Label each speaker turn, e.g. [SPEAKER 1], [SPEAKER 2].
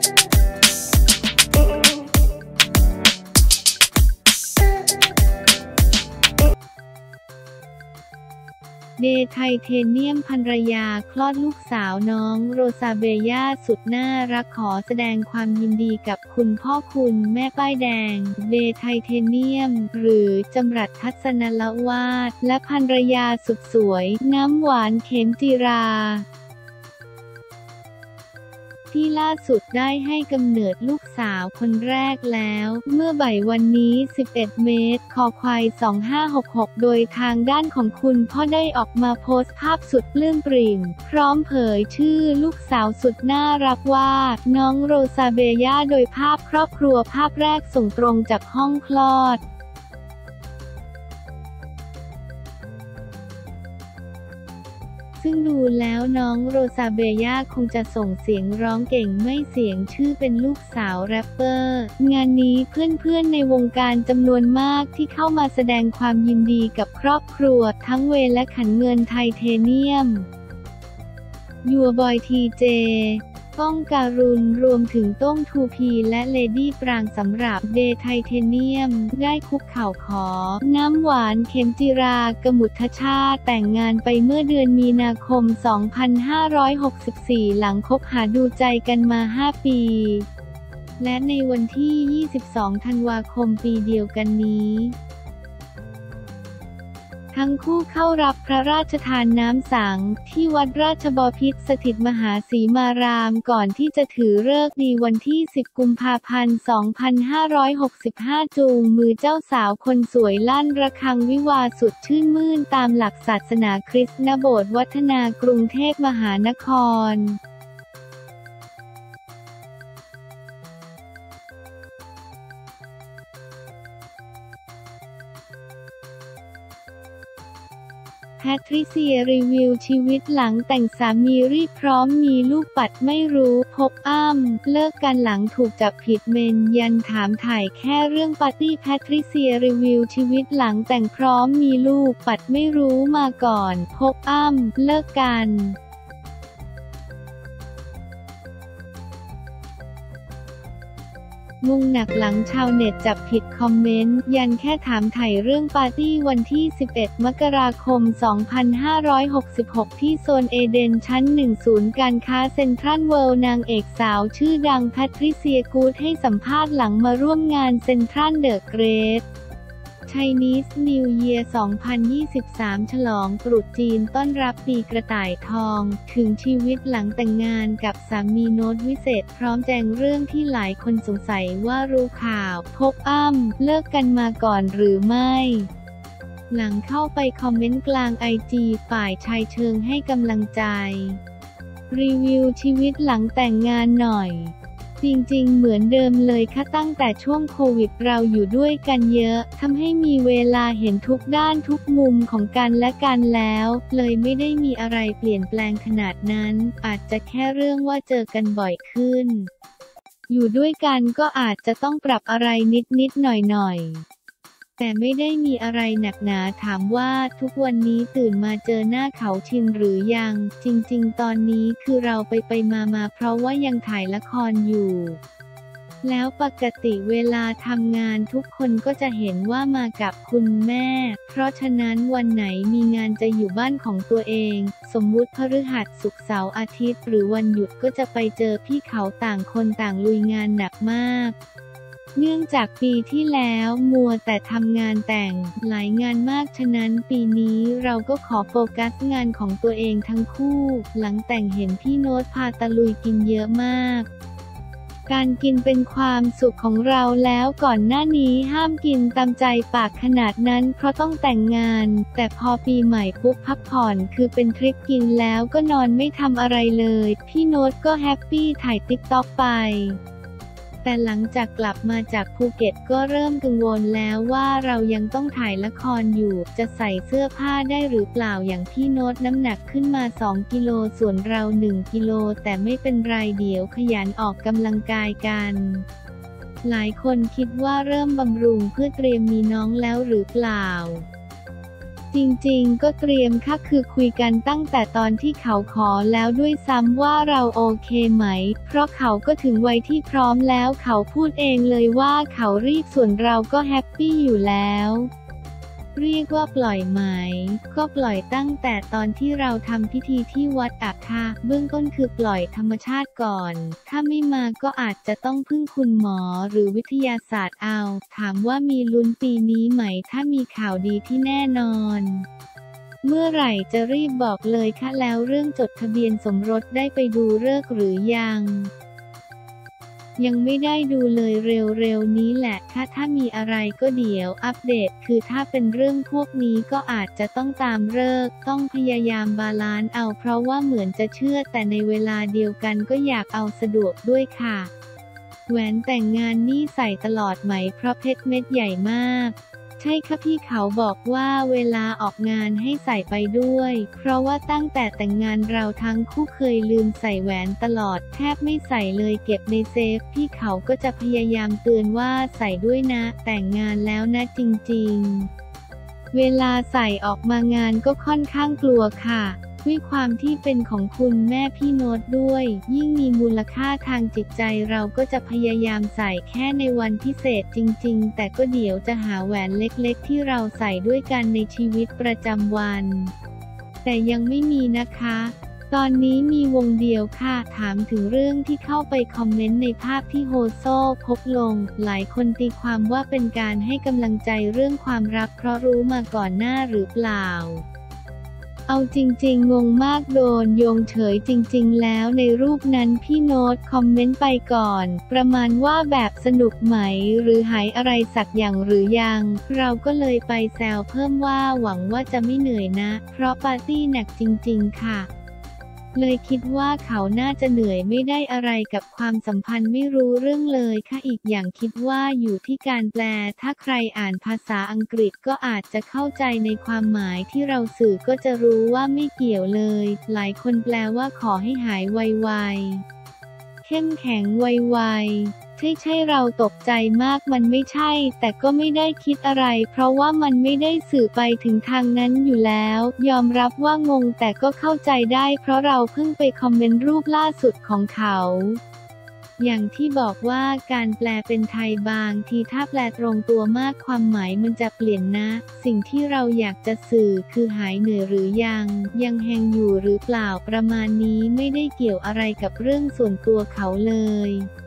[SPEAKER 1] เดย์ไทเทเนียมภรรยาคลอดลูกสาวน้องโรซาเบย่าสุดน่ารักขอแสดงความยินดีกับคุณพ่อคุณแม่ป้ายแดงเดย์ไทเทเนียมหรือจำรัดทัศนละวาดและภรรยาสุดสวยน้ำหวานเข็มจิราที่ล่าสุดได้ให้กำเนิดลูกสาวคนแรกแล้วเมื่อบ่ายวันนี้11 เมษายน 2566โดยทางด้านของคุณพ่อได้ออกมาโพสต์ภาพสุดปลื้มปริ่มพร้อมเผยชื่อลูกสาวสุดน่ารักว่าน้องโรซาเบย่าโดยภาพครอบครัวภาพแรกส่งตรงจากห้องคลอดซึ่งดูแล้วน้องโรซาเบย่าคงจะส่งเสียงร้องเก่งไม่เสียงชื่อเป็นลูกสาวแรปเปอร์งานนี้เพื่อนๆในวงการจำนวนมากที่เข้ามาแสดงความยินดีกับครอบครัวทั้งเวย์และขันเงินไทเทเนียมยัวบอยทีเจก้องการุณรวมถึงต้งทูพีและเลดี้ปรางสำหรับเดย์ไทเทเนียมได้คุกเข่าขอน้ำหวานเข็มจิรากมุทชาติแต่งงานไปเมื่อเดือนมีนาคม 2564 หลังคบหาดูใจกันมา 5 ปีและในวันที่ 22 ธันวาคมปีเดียวกันนี้ทั้งคู่เข้ารับพระราชทานน้ำสังที่วัดราชบพิตรสถิตมหาสีมารามก่อนที่จะถือฤกษ์ดีวันที่ 10 กุมภาพันธ์ 2565 จูงมือเจ้าสาวคนสวยลั่นระฆังวิวาห์สุดชื่นมื่นตามหลักศาสนาคริสต์ณโบสถ์วัฒนากรุงเทพมหานครแพทริเซียรีวิวชีวิตหลังแต่งสามีรีบพร้อมมีลูกปัดไม่รู้พบอ้ำเลิกกันหลังถูกจับผิดเมนยันถามถ่ายแค่เรื่องปาร์ตี้แพทริเซียรีวิวชีวิตหลังแต่งพร้อมมีลูกปัดไม่รู้มาก่อนพบอ้ำเลิกกันงงหนักหลังชาวเน็ตจับผิดคอมเมนต์ยันแค่ถามไถ่เรื่องปาร์ตี้วันที่ 11 มกราคม 2566 ที่โซนเอเดนชั้น 1 ศูนย์การค้าเซ็นทรัลเวิลด์นางเอกสาวชื่อดังแพทริเซียกูดให้สัมภาษณ์หลังมาร่วมงานเซ็นทรัลเดอะเกรทChinese New Year 2023 ฉลองตรุษจีนต้อนรับปีกระต่ายทองถึงชีวิตหลังแต่งงานกับสามีโน้ตวิเศษพร้อมแจงเรื่องที่หลายคนสงสัยว่ารู้ข่าวพบอ้ำเลิกกันมาก่อนหรือไม่หลังเข้าไปคอมเมนต์กลางIGฝ่ายชายเชิงให้กำลังใจรีวิวชีวิตหลังแต่งงานหน่อยจริงๆเหมือนเดิมเลยค่ะตั้งแต่ช่วงโควิดเราอยู่ด้วยกันเยอะทำให้มีเวลาเห็นทุกด้านทุกมุมของกันและกันแล้วเลยไม่ได้มีอะไรเปลี่ยนแปลงขนาดนั้นอาจจะแค่เรื่องว่าเจอกันบ่อยขึ้นอยู่ด้วยกันก็อาจจะต้องปรับอะไรนิดๆหน่อยๆแต่ไม่ได้มีอะไรหนักหนาถามว่าทุกวันนี้ตื่นมาเจอหน้าเขาชินหรือยังจริงๆตอนนี้คือเราไปมาเพราะว่ายังถ่ายละครอยู่แล้วปกติเวลาทำงานทุกคนก็จะเห็นว่ามากับคุณแม่เพราะฉะนั้นวันไหนมีงานจะอยู่บ้านของตัวเองสมมุติพฤหัสศุกร์เสาร์อาทิตย์หรือวันหยุดก็จะไปเจอพี่เขาต่างคนต่างลุยงานหนักมากเนื่องจากปีที่แล้วมัวแต่ทำงานแต่งหลายงานมากฉะนั้นปีนี้เราก็ขอโฟกัสงานของตัวเองทั้งคู่หลังแต่งเห็นพี่โน้ตพาตะลุยกินเยอะมากการกินเป็นความสุขของเราแล้วก่อนหน้านี้ห้ามกินตามใจปากขนาดนั้นเพราะต้องแต่งงานแต่พอปีใหม่ปุ๊บพักผ่อนคือเป็นทริปกินแล้วก็นอนไม่ทำอะไรเลยพี่โน้ตก็แฮปปี้ถ่ายติ๊กต็อกไปแต่หลังจากกลับมาจากภูเก็ตก็เริ่มกังวลแล้วว่าเรายังต้องถ่ายละครอยู่จะใส่เสื้อผ้าได้หรือเปล่าอย่างพี่โน้ตน้ำหนักขึ้นมา2 กิโลส่วนเรา1 กิโลแต่ไม่เป็นไรเดี๋ยวขยันออกกำลังกายกันหลายคนคิดว่าเริ่มบำรุงเพื่อเตรียมมีน้องแล้วหรือเปล่าจริงๆก็เตรียมค่ะคือคุยกันตั้งแต่ตอนที่เขาขอแล้วด้วยซ้ำว่าเราโอเคไหมเพราะเขาก็ถึงวัยที่พร้อมแล้วเขาพูดเองเลยว่าเขารีบส่วนเราก็แฮปปี้อยู่แล้วเรียกว่าปล่อยไหมก็ปล่อยตั้งแต่ตอนที่เราทำพิธีที่วัดอะค่ะเบื้องต้นคือปล่อยธรรมชาติก่อนถ้าไม่มาก็อาจจะต้องพึ่งคุณหมอหรือวิทยาศาสตร์เอาถามว่ามีลุ้นปีนี้ไหมถ้ามีข่าวดีที่แน่นอนเมื่อไหร่จะรีบบอกเลยค่ะแล้วเรื่องจดทะเบียนสมรสได้ไปดูฤกษ์หรือยังไม่ได้ดูเลยเร็วๆนี้แหละค่ะถ้ามีอะไรก็เดี๋ยวอัปเดตคือถ้าเป็นเรื่องพวกนี้ก็อาจจะต้องตามฤกษ์ต้องพยายามบาลานซ์เอาเพราะว่าเหมือนจะเชื่อแต่ในเวลาเดียวกันก็อยากเอาสะดวกด้วยค่ะแหวนแต่งงานนี่ใส่ตลอดไหมเพราะเพชรเม็ดใหญ่มากใช่ค่ะพี่เขาบอกว่าเวลาออกงานให้ใส่ไปด้วยเพราะว่าตั้งแต่แต่งงานเราทั้งคู่เคยลืมใส่แหวนตลอดแทบไม่ใส่เลยเก็บในเซฟพี่เขาก็จะพยายามเตือนว่าใส่ด้วยนะแต่งงานแล้วนะจริงๆเวลาใส่ออกมางานก็ค่อนข้างกลัวค่ะด้วยความที่เป็นของคุณแม่พี่โน้ตด้วยยิ่งมีมูลค่าทางจิตใจเราก็จะพยายามใส่แค่ในวันพิเศษจริงๆแต่ก็เดี๋ยวจะหาแหวนเล็กๆที่เราใส่ด้วยกันในชีวิตประจำวันแต่ยังไม่มีนะคะตอนนี้มีวงเดียวค่ะถามถึงเรื่องที่เข้าไปคอมเมนต์ในภาพที่โฮโซพกลงหลายคนตีความว่าเป็นการให้กำลังใจเรื่องความรักเพราะรู้มาก่อนหน้าหรือเปล่าเอาจริงๆงงมากโดนโยงเฉยจริงๆแล้วในรูปนั้นพี่โน้ตคอมเมนต์ไปก่อนประมาณว่าแบบสนุกไหมหรือหายอะไรสักอย่างหรือยังเราก็เลยไปแซวเพิ่มว่าหวังว่าจะไม่เหนื่อยนะเพราะปาร์ตี้หนักจริงๆค่ะเลยคิดว่าเขาน่าจะเหนื่อยไม่ได้อะไรกับความสัมพันธ์ไม่รู้เรื่องเลยค่ะอีกอย่างคิดว่าอยู่ที่การแปลถ้าใครอ่านภาษาอังกฤษก็อาจจะเข้าใจในความหมายที่เราสื่อก็จะรู้ว่าไม่เกี่ยวเลยหลายคนแปลว่าขอให้หายไวๆเข้มแข็งไวๆใช่เราตกใจมากมันไม่ใช่แต่ก็ไม่ได้คิดอะไรเพราะว่ามันไม่ได้สื่อไปถึงทางนั้นอยู่แล้วยอมรับว่างงแต่ก็เข้าใจได้เพราะเราเพิ่งไปคอมเมนต์รูปล่าสุดของเขาอย่างที่บอกว่าการแปลเป็นไทยบางทีถ้าแปลตรงตัวมากความหมายมันจะเปลี่ยนนะสิ่งที่เราอยากจะสื่อคือหายเหนื่อยหรือยังแฮงอยู่หรือเปล่าประมาณนี้ไม่ได้เกี่ยวอะไรกับเรื่องส่วนตัวเขาเลย